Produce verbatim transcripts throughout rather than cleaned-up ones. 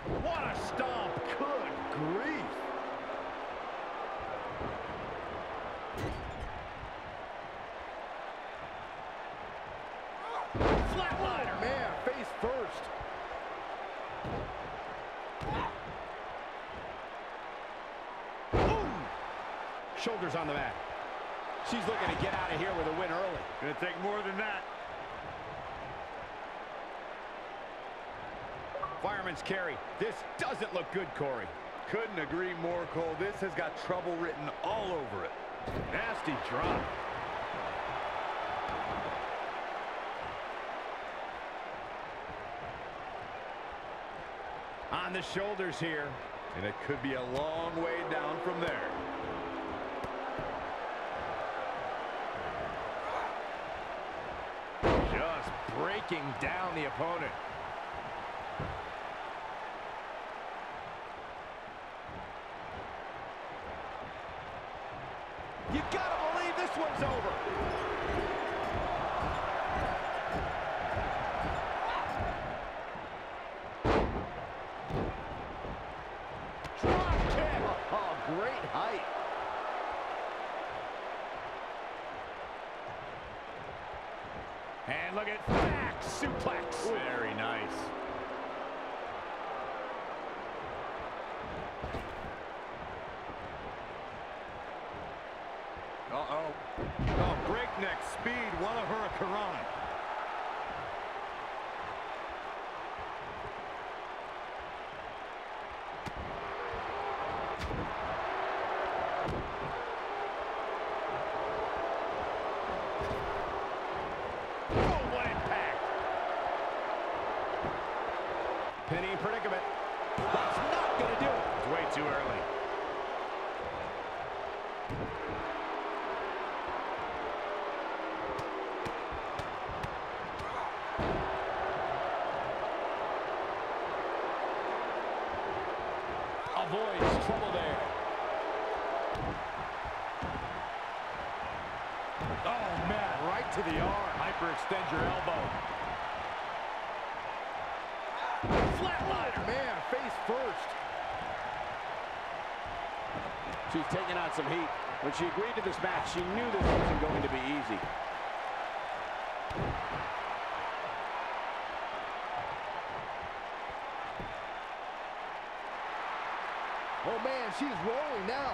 What a stomp. Good grief. Flatliner. Man, face first. Boom. Shoulders on the mat. She's looking to get out of here with a win early. Gonna take more than that. Fireman's carry. This doesn't look good, Corey. Couldn't agree more, Cole. This has got trouble written all over it. Nasty drop. On the shoulders here. And it could be a long way down from there. Just breaking down the opponent. You gotta believe this one's over. Drop kick. Oh, great height. And look at back suplex. Very nice. Uh-oh. Oh, breakneck speed. What a hurricanrana. Oh, what impact. Pinning predicament. That's not going to do it. It's way too early. Avoids trouble there. Oh, man, right to the arm. Hyperextend your elbow. Flatliner. Man, face first. She's taking on some heat. When she agreed to this match, she knew this wasn't going to be easy. Oh, man, she's rolling now.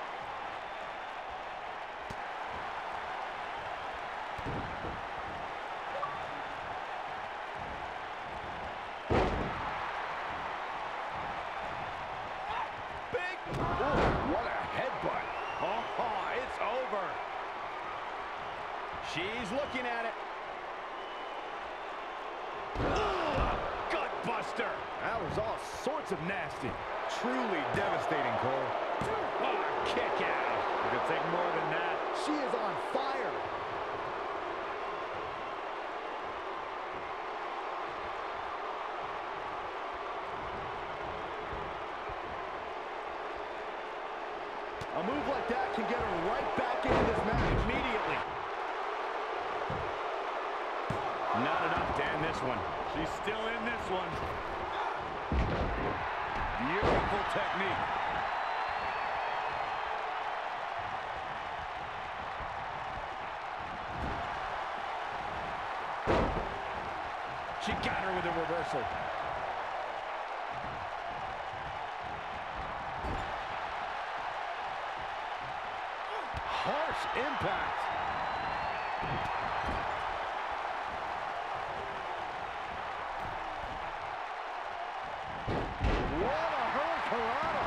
Big. Oh, what a headbutt. Oh, oh, it's over. She's looking at it. Ugh, gut buster. That was all sorts of nasty. Truly devastating, Cole. Oh, kick out. It could take more than that. She is on fire. A move like that can get her right back into this match immediately. Not enough to end this one. She's still in this one. Beautiful technique. She got her with a reversal. Harsh impact. What a hurricanrana.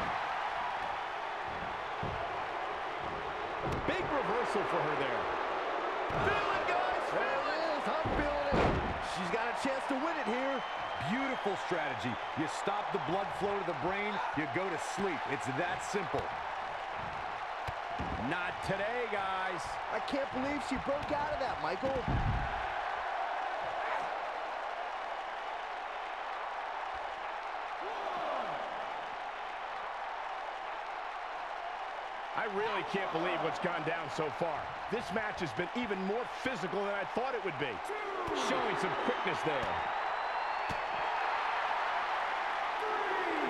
Big reversal for her there. Feel it, guys. There it is. I'm feeling it. She's got a chance to win it here. Beautiful strategy. You stop the blood flow to the brain, you go to sleep. It's that simple. Not today, guys. I can't believe she broke out of that, Michael. I really can't believe what's gone down so far. This match has been even more physical than I thought it would be. Showing some quickness there.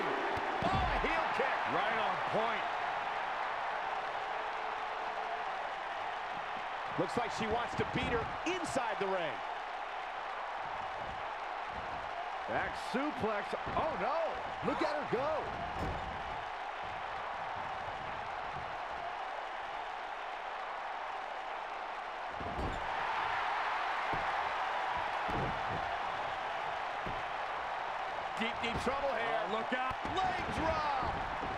Looks like she wants to beat her inside the ring. Back suplex. Oh, no. Look at her go. Deep, deep trouble here. Oh, look out. Leg drop.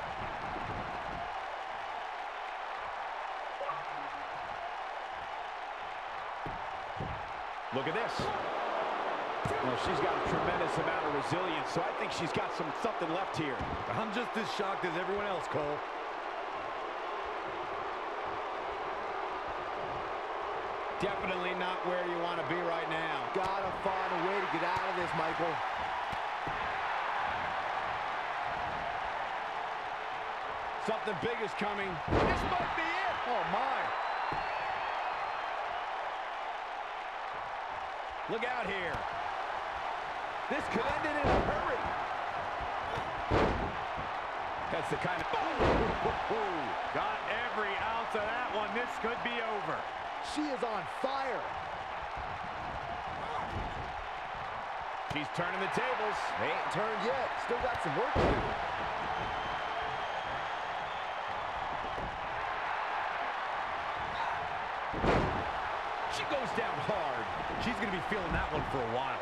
Look at this. Well, she's got a tremendous amount of resilience, so I think she's got some something left here. I'm just as shocked as everyone else, Cole. Definitely not where you want to be right now. Gotta find a way to get out of this, Michael. Something big is coming. This might be it. Oh, my. Look out here. This could end it in a hurry. That's the kind of... Got every ounce of that one. This could be over. She is on fire. She's turning the tables. They ain't turned yet. Still got some work to do. She goes down hard. She's going to be feeling that one for a while.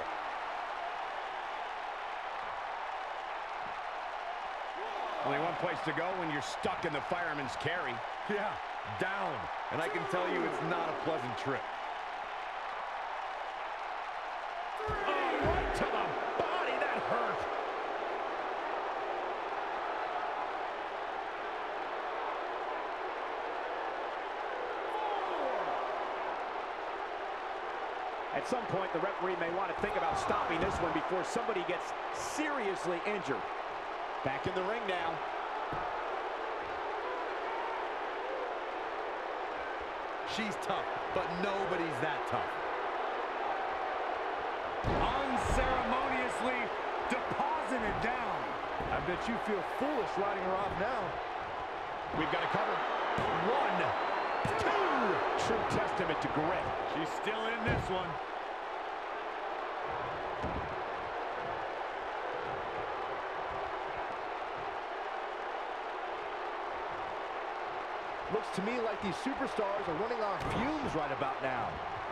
Only one place to go when you're stuck in the fireman's carry. Yeah, down. And I can tell you it's not a pleasant trip. Oh, right to the body. That hurt. At some point, the referee may want to think about stopping this one before somebody gets seriously injured. Back in the ring now. She's tough, but nobody's that tough. Unceremoniously deposited down. I bet you feel foolish riding her off now. We've got to cover. One, two. True testament to grit. She's still in this one. Looks to me like these superstars are running on fumes right about now.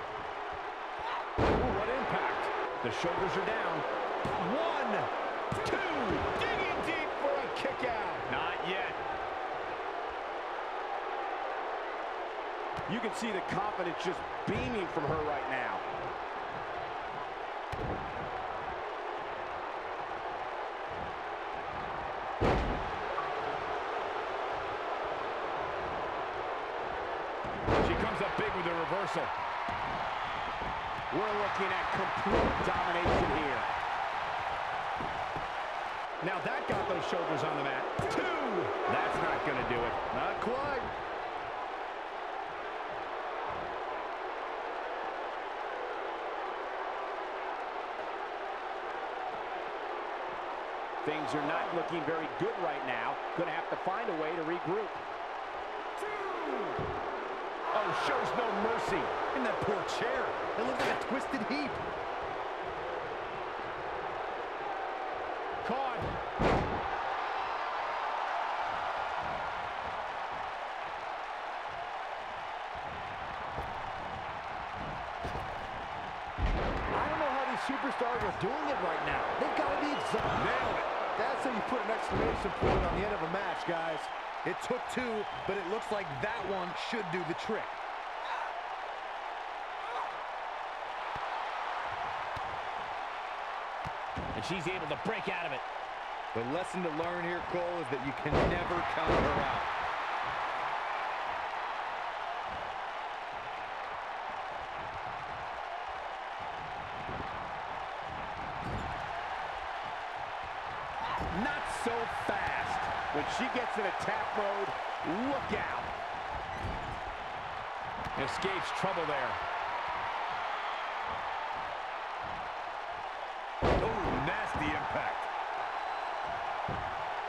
Ooh, what impact. The shoulders are down. One, two. Digging deep for a kick out. Not yet. You can see the confidence just beaming from her right now. She comes up big with the reversal. We're looking at complete domination here. Now that got those shoulders on the mat. Two! That's not going to do it. Not quite. Things are not looking very good right now. Going to have to find a way to regroup. Oh, shows no mercy. In that poor chair. It looks like a twisted heap. Caught. I don't know how these superstars are doing it right now. They've got to be exhausted. Nailed it. That's how you put an exclamation point on the end of a match, guys. It took two, but it looks like that one should do the trick. And she's able to break out of it. The lesson to learn here, Cole, is that you can never count her out. Not so fast. When she gets in attack mode, look out. Escapes trouble there. Oh, nasty impact.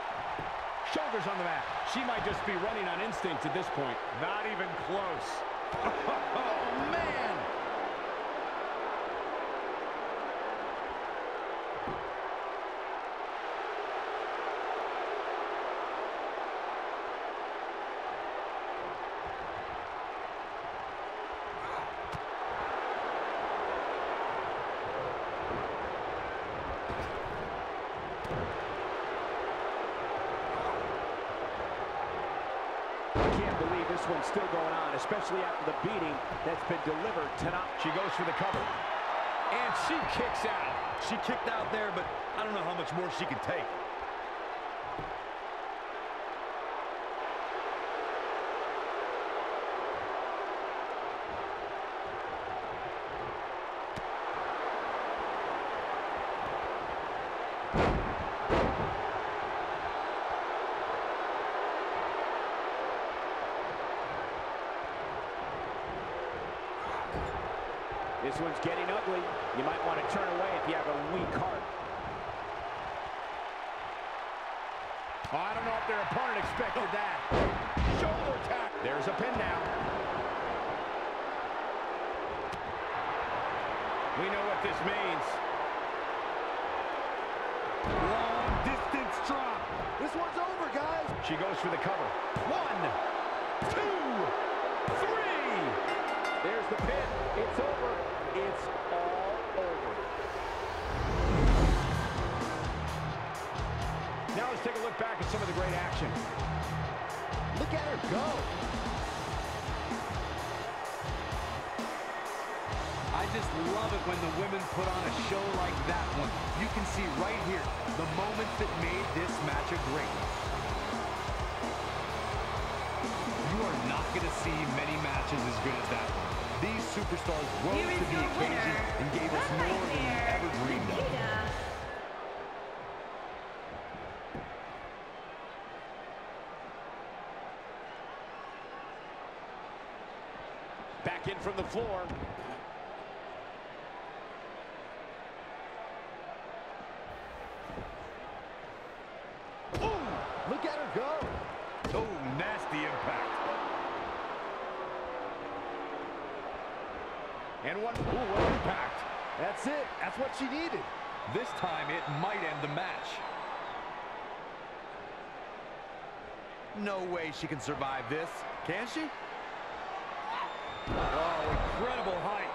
Shoulders on the mat. She might just be running on instinct at this point. Not even close. Oh, man! This one's still going on, especially after the beating that's been delivered tonight. She goes for the cover. And she kicks out. She kicked out there, but I don't know how much more she can take. This one's getting ugly. You might want to turn away if you have a weak heart. Oh, I don't know if their opponent expected that. Shoulder tap. There's a pin now. We know what this means. Long distance drop. This one's over, guys. She goes for the cover. One, two, three. There's the pin. It's over. It's all over. Now let's take a look back at some of the great action. Look at her go. I just love it when the women put on a show like that one. You can see right here the moments that made this match a great one. You are not going to see many matches as good as that one. These superstars rose to the occasion and gave us more than we ever dreamed of. Back in from the floor. Ooh, look at her go. Oh, nasty impact. And one, ooh, what impact. That's it. That's what she needed. This time it might end the match. No way she can survive this, can she? Oh, incredible height.